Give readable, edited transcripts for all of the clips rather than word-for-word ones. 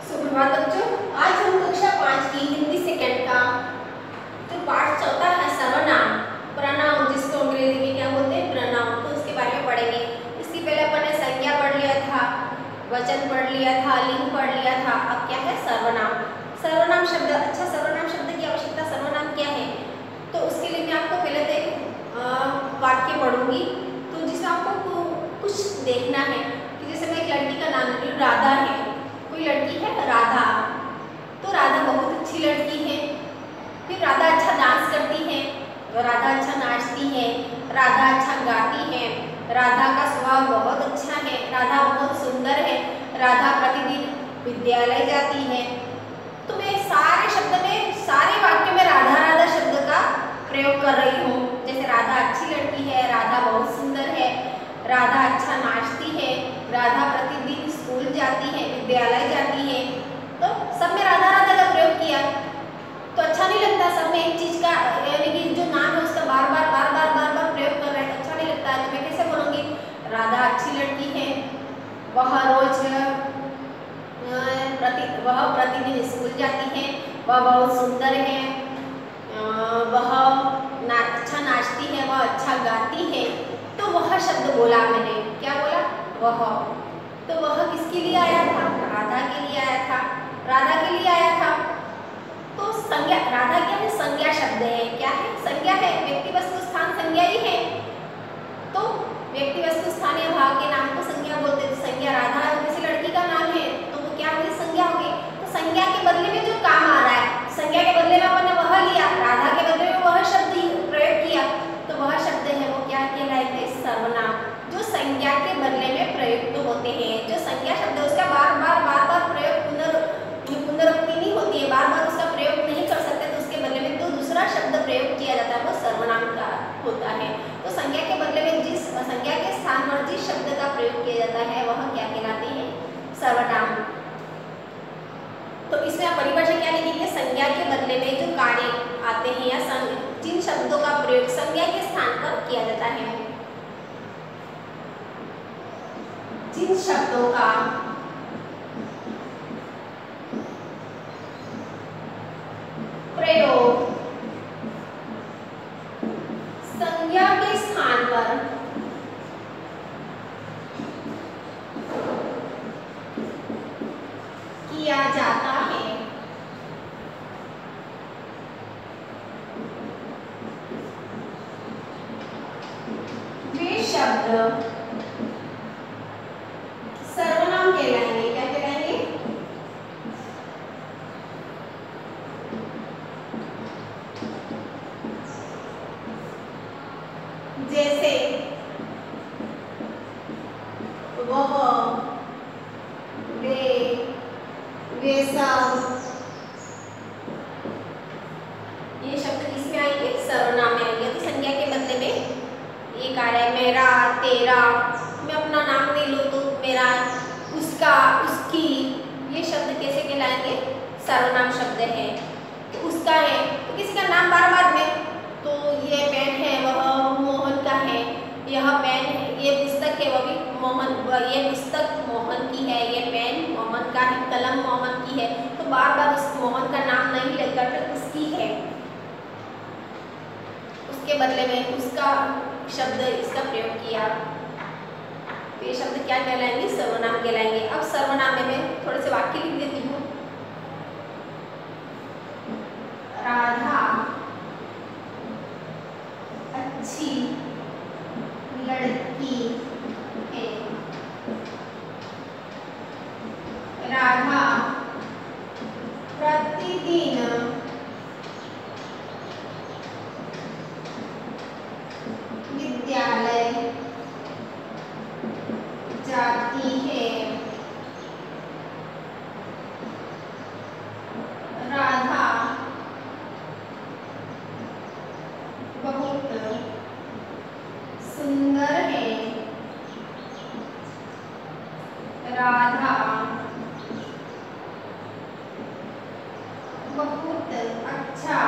सुप्रभात बच्चों, आज हम कक्षा 5 की हिंदी सेकंड का जो पाठ चौथा है सर्वनाम प्रोनाउन, जिसको अंग्रेजी में क्या बोलते हैं प्रोनाउन, तो उसके बारे में पढ़ेंगे। इसके पहले अपन ने संज्ञा पढ़ लिया था, वचन पढ़ लिया था, लिंग पढ़ लिया था। अब क्या है सर्वनाम। सर्वनाम शब्द, अच्छा सर्वनाम शब्द की आवश्यकता, सर्वनाम क्या है, तो उसके लिए मैं आपको पहले तो एक वाक्य पढ़ूंगी, तो जिसमें आपको कुछ देखना है कि जैसे मैं एक लड़की का नाम ले रही हूँ, राधा है, कोई लड़की है राधा, तो राधा बहुत अच्छी लड़की है। फिर राधा अच्छा डांस करती है, तो राधा अच्छा नाचती है, राधा अच्छा गाती है, राधा का स्वभाव बहुत अच्छा है, राधा बहुत सुंदर है, राधा प्रतिदिन विद्यालय जाती है। तो मैं सारे शब्द में, सारे वाक्य में राधा राधा शब्द का प्रयोग कर रही हूँ। जैसे राधा अच्छी लड़की है, राधा बहुत सुंदर है, राधा अच्छा नाचती है, राधा प्रतिदिन स्कूल जाती है, विद्यालय जाती है। तो सब में राधा राधा का प्रयोग किया तो अच्छा नहीं लगता। सब में एक चीज का, यानी कि जो नाम है उसका बार बार प्रयोग कर रहे हैं तो अच्छा नहीं लगता है। तो मैं कैसे बोलूँगी, राधा अच्छी लड़की है, वह रोज प्रतिदिन स्कूल जाती है, वह बहुत सुंदर है, वह अच्छा नाचती है, वह अच्छा गाती है। तो वह शब्द बोला मैंने, क्या बोला वह, तो वह किसके लिए आया था, राधा के लिए आया था, राधा के लिए आया था। तो संज्ञा, राधा क्या है, संज्ञा शब्द है, क्या है संज्ञा है, व्यक्ति वस्तु स्थान संज्ञा ही है। तो व्यक्ति वस्तु स्थानीय भाव के नाम को संज्ञा बोलते हैं। संज्ञा राधा किसी लड़की का नाम है तो वो क्या होगी, संज्ञा होगी। तो संज्ञा के बदले में जो काम आ रहा है, संज्ञा के बदले में अपन ने वह लिया, राधा के बदले में वह शब्द प्रयोग किया, तो वह शब्द है वो क्या कहलाएंगे, सर्वनाम। जो संज्ञा के बदले में प्रयुक्त होते हैं, जो संज्ञा शब्द है उसका बार बार प्रयोग, पुनरुक्ति नहीं होती है, बार बार उसका प्रयोग नहीं कर सकते, तो उसके बदले में तो दूसरा शब्द प्रयोग किया जाता है, वो सर्वनाम का होता है। तो संज्ञा के बदले में जिस संज्ञा के स्थान पर जिस शब्द का प्रयोग किया जाता है वह क्या कहलाते हैं, सर्वनाम। तो इसमें आप परिभाषा क्या लिखेंगे, संज्ञा के बदले में जो कार्य आते हैं या जिन शब्दों का प्रयोग संज्ञा के स्थान पर किया जाता है, जिन शब्दों का प्रयोग संज्ञा के स्थान पर किया जाता है वे शब्द सर्वनाम कहलाएंगे। क्या कहलाएंगे, जैसे वह, वे, वे सब, ये शब्द किसमें आएंगे, सर्वनाम में आएंगे। तो संज्ञा के बदले में एक आ रहा है मेरा, तेरा, मैं अपना नाम ले लूँ तो मेरा, उसका, उसकी, ये शब्द कैसे कहलाएंगे, सर्वनाम शब्द है। तो उसका है तो किसी का नाम बार बार में, तो ये पेन है वह मोहन का है, यह पेन है, ये पुस्तक है वह भी मोहन, ये पुस्तक मोहन की है, ये पेन मोहन का है, कलम मोहन की है। तो बार बार उस मोहन का नाम नहीं लेकर तो उसकी है, उसके बदले में उसका शब्द इसका प्रयोग किया, तो ये शब्द क्या कहलाएंगे, सर्वनाम कहलाएंगे। अब सर्वनाम में मैं थोड़े से वाक्य लिख देती हूँ। राधा अच्छी लड़की है, राधा प्रतिदिन विद्यालय जाती है, राधा बहुत सुंदर है, राधा बहुत अच्छा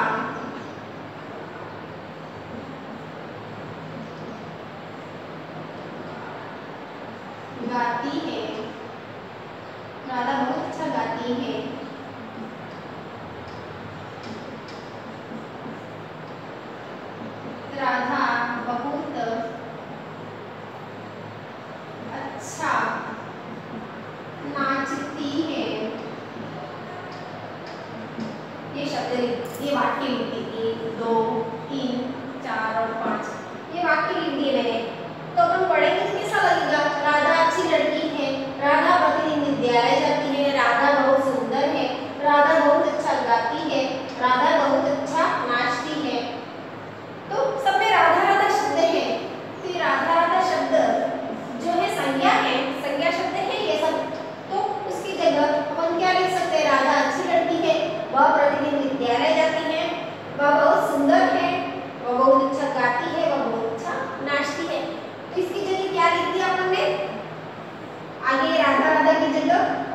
गाती है, राधा बहुत अच्छा गाती है।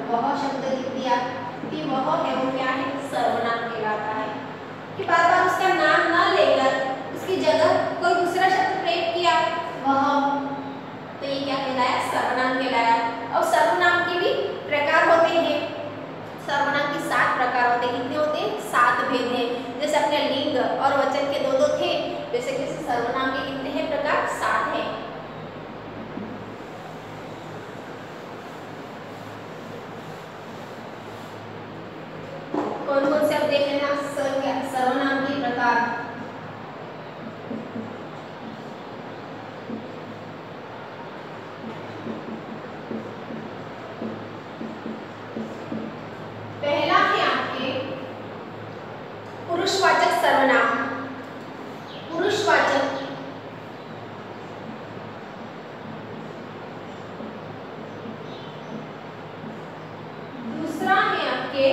वह शब्द लिख दिया कि वह है वो क्या है, सर्वनाम कहलाता है। कि बार बार उसका नाम ना लेकर उसकी जगह कोई दूसरा शब्द प्रयोग किया वह, तो ये क्या कहलाया, सर्वनाम कहलाया। और सर्वनाम के भी प्रकार होते हैं। सर्वनाम के 7 प्रकार होते हैं। कितने होते हैं, 7 भेद हैं। जैसे अपने लिंग और वचन के 2-2 थे, वैसे कैसे सर्वनाम के कितने हैं प्रकार, 7 हैं। कौन कौन से आप देख लेना सर्वनाम के प्रकार। पहला है आपके पुरुषवाचक सर्वनाम। पुरुषवाचक दूसरा है आपके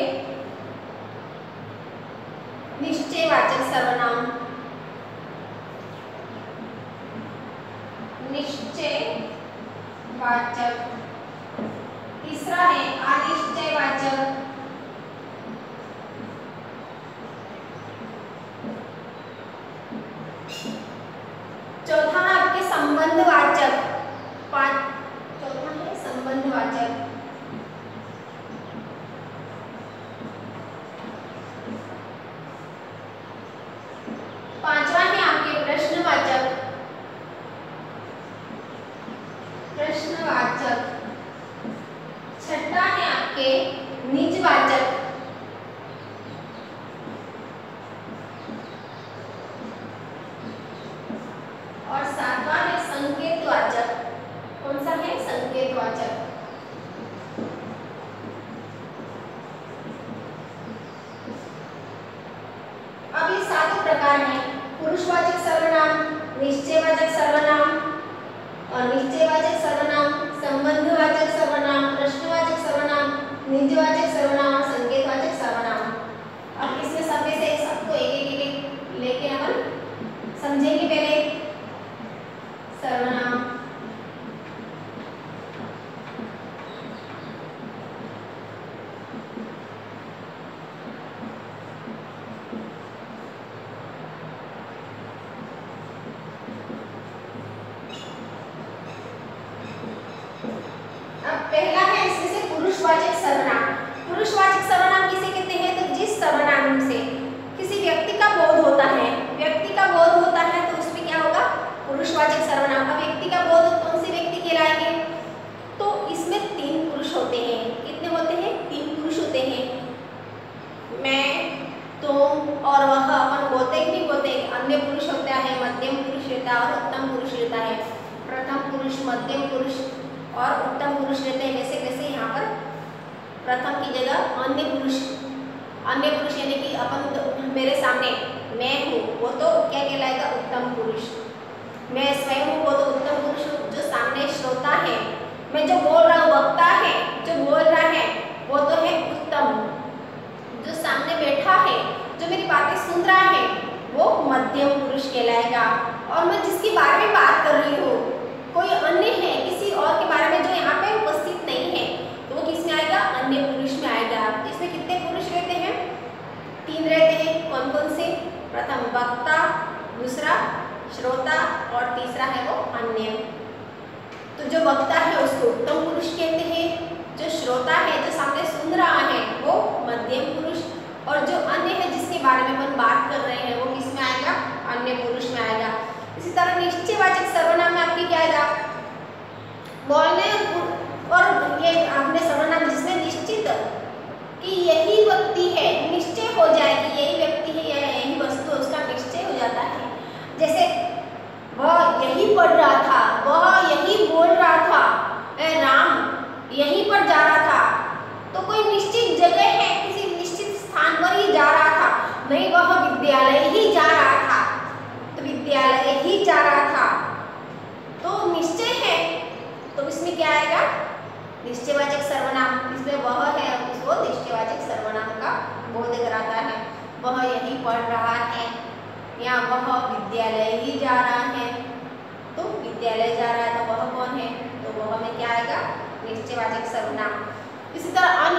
निश्चयवाचक सर्वनाम। निश्चयवाचक। तीसरा है अनिश्चयवाचक। चौथा है आपके संबंधवाचक। चौथा है संबंधवाचक। पांचवा है आपके प्रश्नवाचक। प्रश्नवाचक। छठा है आपके निजवाचक। और सातवां है संकेतवाचक। कौन सा है, संकेतवाचक। अब ये 7 प्रकार हैं, पुरुषवाचक सर्वनाम, निश्चयवाचक सर्वनाम, अनिश्चयवाचक सर्वनाम, संबंधवाचक सर्वनाम, प्रश्नवाचक सर्वनाम, निजवाचक सर्वनाम और संकेतवाचक सर्वनाम। अब इसमें सब में से सबको एक लेके अपन समझेंगे। पहले सर्वनाम। अब पहला है इसमें से पुरुषवाचक सर्वनाम। पुरुषवाचक सर्वनाम किसे कहते हैं, तो जिस सर्वनाम से किसी व्यक्ति का बोध होता है, व्यक्ति का बोध होता है तो उसमें क्या होगा, पुरुषवाचक सर्वनाम। अब व्यक्ति का बोध कौन से व्यक्ति कहलाएंगे, तो इसमें 3 पुरुष होते हैं। कितने होते हैं, 3 पुरुष होते हैं। मैं, तुम और वह अपन बोलते ही नहीं बोलते। अन्य पुरुष होता है, मध्यम पुरुष रहता है और उत्तम पुरुष रहता है। प्रथम पुरुष, मध्यम पुरुष और उत्तम पुरुष रहते हैं। वैसे वैसे यहाँ पर प्रथम की जगह अन्य पुरुष यानी कि अपन मेरे सामने मैं हूँ, वो तो क्या कहलाएगा, उत्तम पुरुष। मैं स्वयं हूँ, वो तो उत्तम पुरुष हूँ। जो सामने श्रोता है, मैं जो बोल रहा हूँ, वक्ता है जो बोल रहा है, वो तो है उत्तम। जो सामने बैठा है, जो मेरी बातें सुन रहा है, वो मध्यम पुरुष कहलाएगा। और मैं जिसके बारे में बात कर रही हूँ, कोई अन्य है, किसी और के बारे में जो यहाँ पे उपस्थित नहीं है, तो वो किस में आएगा, अन्य पुरुष में आएगा। इसमें कितने पुरुष रहते हैं, 3 रहते हैं। कौन कौन से, प्रथम वक्ता, दूसरा श्रोता और तीसरा है वो अन्य। तो जो वक्ता है उसको उत्तम पुरुष कहते हैं, जो श्रोता है, जो सामने सुन रहा है, वो मध्यम पुरुष, और जो अन्य है जिसके बारे में अपन बात कर रहे हैं, वो किस में आएगा, अन्य पुरुष में आएगा। इसी तरह निश्चयवाचक सर्वनाम में आपकी क्या आएगा, बोलने और ये आपने सर्वनाम जिसमें निश्चित कि यही व्यक्ति है, निश्चय हो जाए कि यही व्यक्ति है या यही वस्तु, उसका निश्चय हो जाता है। जैसे वह यही पढ़ रहा था, वह यही बोल रहा था, राम यहीं पर जा रहा था, तो कोई निश्चित जगह है, किसी निश्चित स्थान पर ही जा रहा था, नहीं वह विद्यालय ही जा रहा था, तो विद्यालय ही जा रहा था, तो निश्चय है। तो इसमें क्या आएगा, निश्चयवाचक सर्वनाम। इसमें वह है, उसको निश्चयवाचक सर्वनाम का बोध कराता है। वह यही पढ़ रहा है या वह विद्यालय ही जा रहा है, तो विद्यालय जा रहा है तो वह कौन है, तो वह में क्या आएगा, निश्चयवाचक सर्वनाम। इसी तरह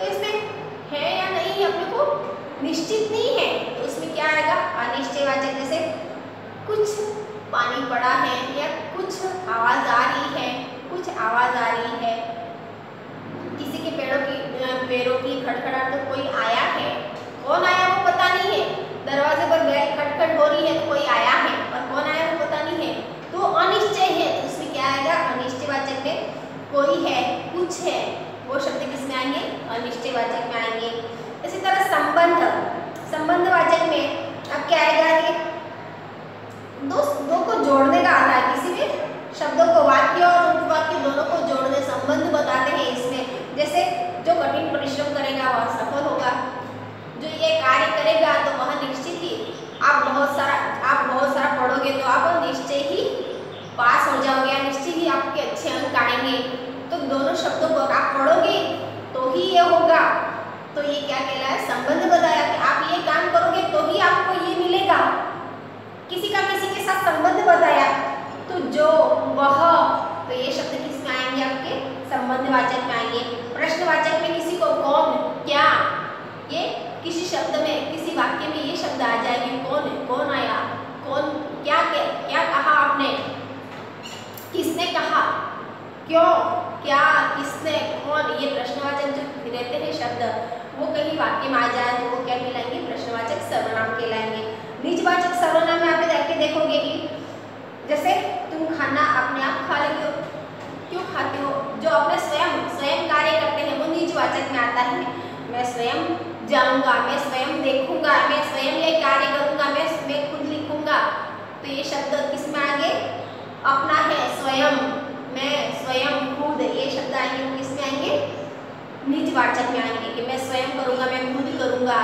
इसमें है या नहीं अपने को निश्चित नहीं है, तो उसमें क्या आएगा अनिश्चयवाचक। जैसे कुछ पानी पड़ा है या कुछ आवाज आ रही है, कुछ आवाज आ रही है, किसी के पैरों की खड़खड़ाहट, तो कोई आया है, कौन आया वो पता नहीं है, दरवाजे पर बेल खटखट हो रही है तो कोई आया है, पर कौन आया वो पता नहीं है, तो अनिश्चय है। तो इसमें क्या आएगा अनिश्चयवाचक में कोई है, कुछ है, वो शब्द किसमें आएंगे अनिश्चयवाचक में आएंगे। इसी तरह संबंधवाचक में अब क्या आएगा कि दो को जोड़ने का आता है, किसी भी शब्दों को वाक्य और उपवाक्य दोनों को जोड़ने संबंध बताते हैं इसमें। जैसे जो कठिन परिश्रम करेगा वह सफल होगा, जो ये कार्य करेगा तो वह निश्चित ही आप बहुत सारा पढ़ोगे तो आप निश्चय ही पास हो जाओगे या निश्चय ही आपके अच्छे अंक आएंगे। तो दोनों शब्दों को आप पढ़ोगे तो ही ये होगा, तो ये क्या कहलाया संबंध बताया कि आप ये काम करोगे तो ही आपको ये मिलेगा। किसी का किसी के साथ संबंध बताया, तो जो वह, तो ये शब्द किसमें आएंगे आपके संबंधवाचक में आएंगे। प्रश्नवाचक में किसी को कौन, क्या, ये किसी शब्द में किसी वाक्य में ये शब्द आ जाएंगे, कौन आया, कौन, क्या कहा आपने, किसने कहा, क्यों, क्या, किसने, कौन, ये प्रश्नवाचक जो रहते हैं शब्द वो कहीं वाक्य में आ जाए तो वो क्या कहलाएंगे प्रश्नवाचक सर्वनाम कहलाएंगे। निजवाचक सर्वनाम में आप जाके देखोगे कि जैसे तुम खाना अपने आप खा लेते हो, क्यों खाते हो, जो अपने स्वयं कार्य करते हैं वो निजवाचक में आता है। मैं स्वयं जाऊंगा, मैं स्वयं देखूंगा, मैं स्वयं ये कार्य करूंगा, मैं खुद लिखूंगा, तो ये शब्द किसमें आएंगे अपना है स्वयं, मैं स्वयं खुद, ये शब्द आएंगे वो किसमें आएंगे निजवाचक में आएंगे कि मैं स्वयं करूंगा, मैं खुद करूंगा।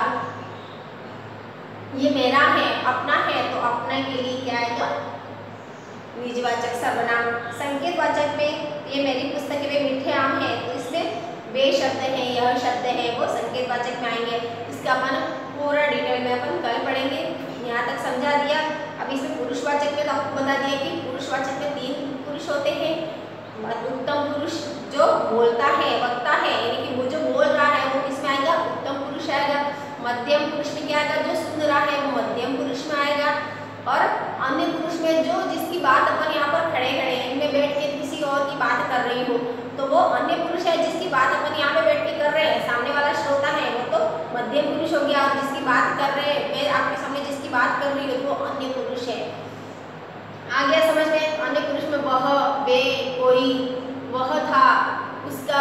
ये मेरा है, अपना है, तो अपना के लिए क्या आएगा निजवाचक सर्वनाम। संकेतवाचक में ये मेरी पुस्तक में मीठे आम है, तो इसमें वे शब्द है, यह शब्द है, वो संकेतवाचक में आएंगे। इसका अपन पूरा डिटेल में अपन कल पढ़ेंगे, यहाँ तक समझा दिया। अब इसमें पुरुषवाचक में तो आपको बता दिया कि पुरुषवाचक में 3 पुरुष होते हैं। उत्तम पुरुष जो बोलता है, वक्ता है, यानी कि वो जो बोल रहा है वो किसमें आएगा उत्तम पुरुष आएगा। मध्यम पुरुष में क्या आएगा जो सुन रहा है वो मध्यम पुरुष में आएगा। और अन्य पुरुष में जो जिसकी बात अपन यहाँ पर खड़े इनमें बैठ के किसी और की बात कर रही हो तो वो अन्य पुरुष है। जिसकी बात अपन यहाँ पे बैठ के कर रहे हैं, सामने वाला श्रोता है, वो तो मध्यम पुरुष हो गया। और जिसकी बात कर रहे हैं, मैं आपके सामने जिसकी बात कर रही हूँ वो अन्य पुरुष है। आ गया समझ में। अन्य पुरुष में वह, वे, कोई, वह था, उसका,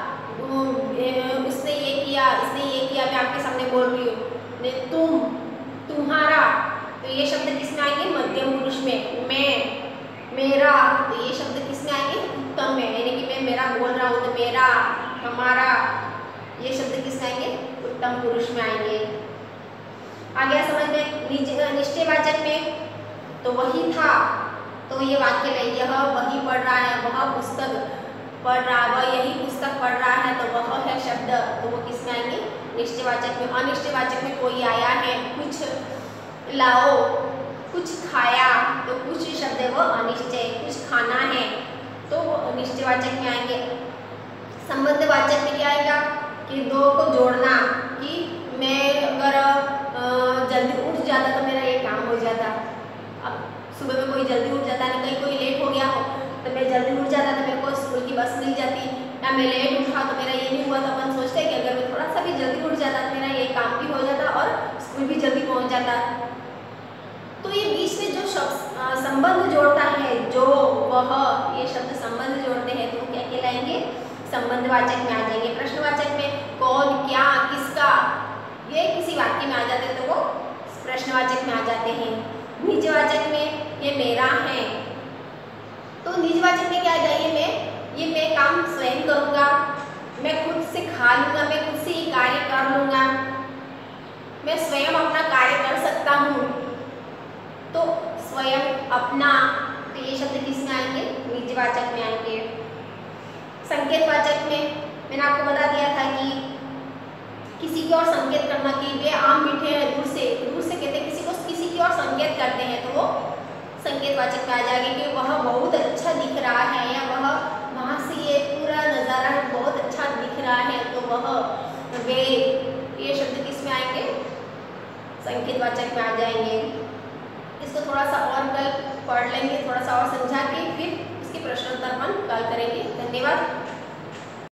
उसने ये किया, इसने ये किया, मैं आपके सामने बोल रही हूँ। तुम, तुम्हारा, तो ये शब्द किसमें आएंगे मध्यम पुरुष में। मैं, मेरा, तो ये शब्द किसमें आएंगे उत्तम में, यानी कि मैं मेरा बोल रहा हूँ तो मेरा, हमारा, ये शब्द किसमें आएंगे उत्तम पुरुष में आएंगे। आ गया समझ में। निश्चयवाचक में तो वही था, तो ये वाक्य में यह वही पढ़ रहा है, वह पुस्तक पढ़ रहा, वह यही पुस्तक पढ़ रहा है, तो वह है शब्द, तो वो किसमें आएंगे निश्चयवाचक में। अनिश्चयवाचक में कोई आया है, कुछ लाओ, कुछ खाया, तो कुछ शब्द है वो अनिश्चय, कुछ खाना है तो वो निश्चयवाचक में आएंगे। संबंधवाचक में क्या आएगा कि दो को जोड़ना, कि मैं अगर जल्दी उठ जाता तो मेरा ये काम हो जाता। अब सुबह में कोई जल्दी उठ जाता है, कहीं कोई लेट हो गया हो तो मैं जल्दी उठ जाता तो मेरे को स्कूल की बस मिल जाती, या मैं लेट उठा तो मेरा ये नहीं हुआ। तो अपन सोचते हैं कि अगर मैं थोड़ा सा भी जल्दी उठ जाता तो मेरा ये काम भी हो जाता और स्कूल भी जल्दी पहुंच जाता। तो ये बीच में जो शब्द संबंध जोड़ता है, जो, वह, ये शब्द संबंध जोड़ते हैं तो क्या कहलाएंगे संबंधवाचक में आ जाएंगे। प्रश्नवाचक में कौन, क्या, किसका, ये किसी वाक्य में आ जाते हैं तो वो प्रश्नवाचक में आ जाते हैं। निजवाचक में ये मेरा है, तो निजवाचक में क्या आएगा ये मैं काम स्वयं करूँगा, मैं खुद से खा लूँगा, मैं खुद से ये कार्य कर लूँगा, मैं स्वयं अपना कार्य कर सकता हूँ, तो स्वयं, अपना, तो ये शब्द किसमें आएंगे निजवाचक में आएंगे। संकेतवाचक में मैंने आपको बता दिया था कि किसी की ओर संकेत करना, कि वे आम मीठे हैं, दूर से कहते हैं किसी को, किसी की ओर संकेत करते हैं तो वो संकेतवाचक में आ जाएगा कि वह बहुत अच्छा दिख रहा है, या वह वहाँ से ये पूरा नज़ारा बहुत अच्छा दिख रहा है तो वह संकेतवाचक में आ जाएंगे। इसको थोड़ा सा और कल पढ़ लेंगे, थोड़ा सा और समझा के फिर इसके प्रश्नोत्तर अपन कल करेंगे। धन्यवाद।